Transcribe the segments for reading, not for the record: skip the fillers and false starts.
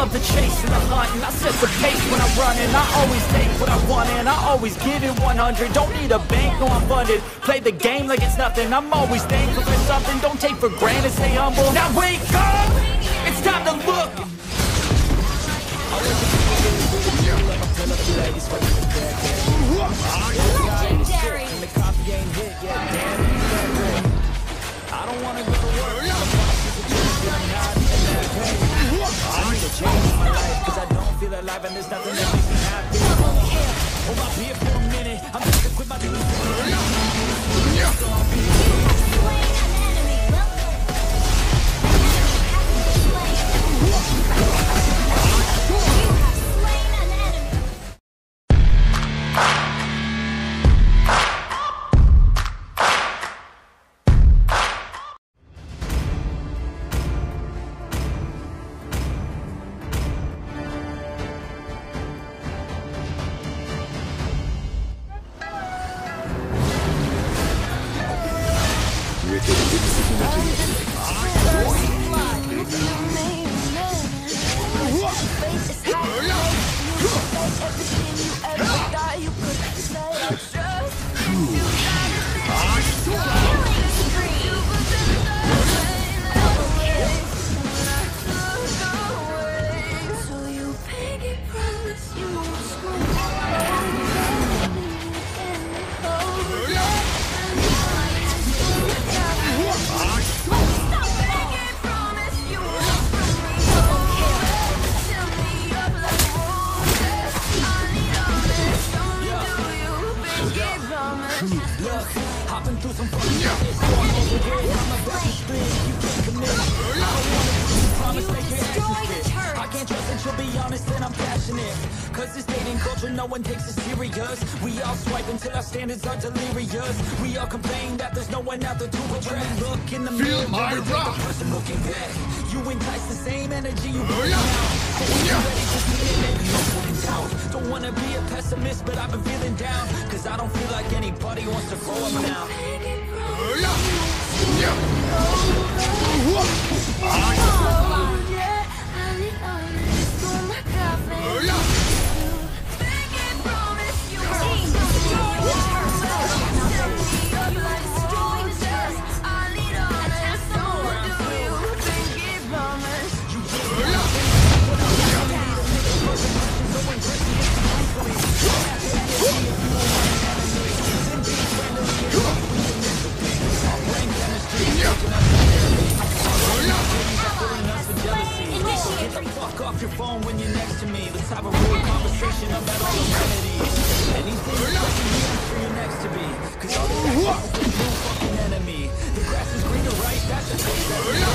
love the chase and the hunt, and I set the pace when I run, and I always take what I want, and I always give it 100. Don't need a bank, no, I'm funded. Play the game like it's nothing. I'm always thankful for something. Don't take for granted, stay humble. Now wake up, it's time to look. Legendary. The coffee ain't hit yet, damn. I don't wanna go to work. I need a change in my life, cause I don't feel alive, and there's nothing that makes me happy. Hold my beer for a minute, I'm just to quit my duty. Cause this dating culture, no one takes us serious. We all swipe until our standards are delirious. We all complain that there's no one out there to address. Look in the mirror, my rock. The person looking back. You entice the same energy you bring out. So when you're ready to see it, maybe you're feeling down. Don't wanna be a pessimist, but I've been feeling down. Cause I don't feel like anybody wants to grow up now. Off your phone when you're next to me. Let's have a real conversation about all the remedies. Anything that's me, I'm sure you're next to me. Cause all this action is no fucking enemy. The grass is greener, right? That's the face that we're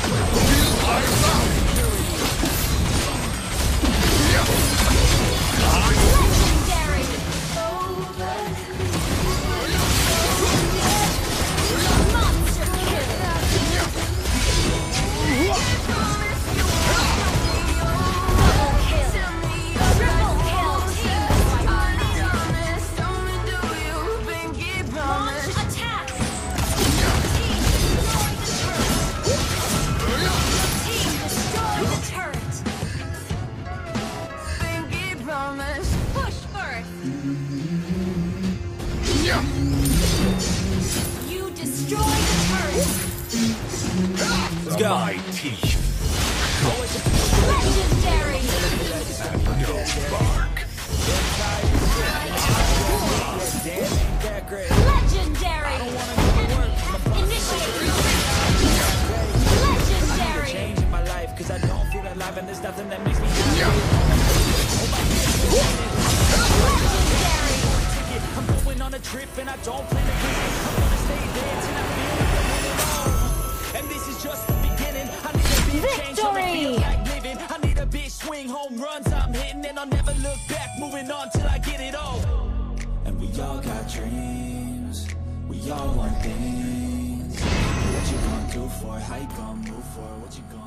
go. My teeth. Legendary. No bark. Legendary. Initiate. Legendary. Change in my life, cause I don't feel alive, and there's nothing that makes me happy. I'm going on a trip and I don't plan to visit. I'm gonna stay there till I feel like I'm in it all. And this is just the beginning. I need a big change, I'ma feel like living. I need a big swing, home runs I'm hitting, and I'll never look back, moving on till I get it all. And we all got dreams, we all want things. What you gonna do for it? How you gonna move for it? What you gonna